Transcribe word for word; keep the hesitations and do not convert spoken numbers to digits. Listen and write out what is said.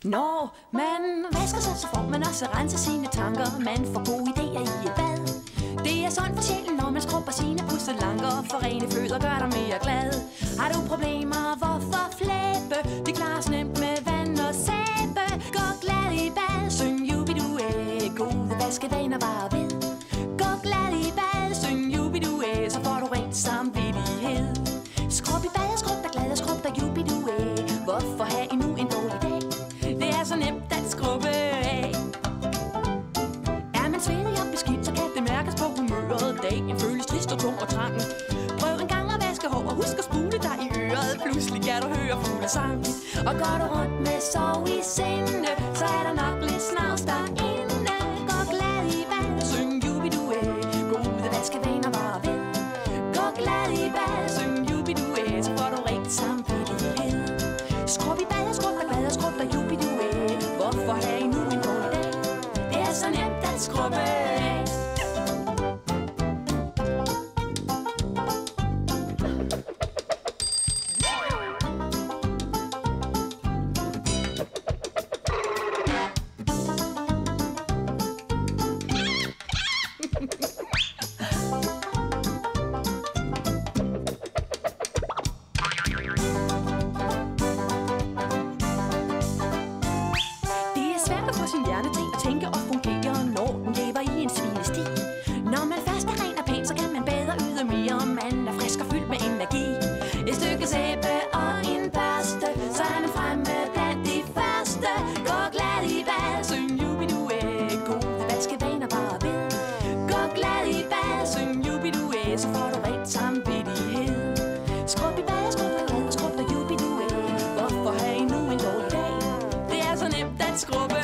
Når man vasker sig, så får man også renset sine tanker. Man får gode idéer i et bad. Det er sundt for sjælen, når man skrubber sine pusselanker. For rene fødder gør dig mere glad. Har du problemer, hvorfor flæbe? Det klares nemt med vand og sæbe. Gå glad i bad, syng jubiduæ. Gode vaskevaner bare ved. Gå glad i bad, syng jubiduæ. Så får du rent samvittighed. Skrub i bad, skrub dig glad og skrub dig jubiduæ. Hvorfor have endnu en dårlig dag? Det er så nemt at skrubbe af. Er man svedig og beskidt, så kan det mærkes på humøret. Dagen føles trist og tung og trang. Prøv en gang at vaske hår og husk at spule dig i øret. Pludselig kan du høre fuglesang. Og går du rundt med sorg i sinde, så er der nok lidt snavs derinde. Gå glad i bad, syng jubiduæ. Gode vaskevaner bare ved. Gå glad i bad, syng jubiduæ. Så får du rigt samvittighed. Skrub i bad, skrub dig glad og skrub dig jubiduæ. Hvorfor have endnu en dårlig dag? Det er så nemt at skrubbe af. Sin hjerne til at tænke og fungere, når den lever i en svinesti. Når man først er ren og pæn, så kan man bedre yde mere. Man er frisk og fyldt med energi. Et stykke sæbe og en børste, så er man fremme blandt de første. Gå glad i bad, syng jubiduæ. Gode vaskevaner bare ved. Gå glad i bad, syng jubiduæ. Så får du rent samvittighed. Skrub i bad, skrub dig glad, skrub dig jubiduæ. Hvorfor have endnu en dårlig dag? Det er så nemt at skrubbe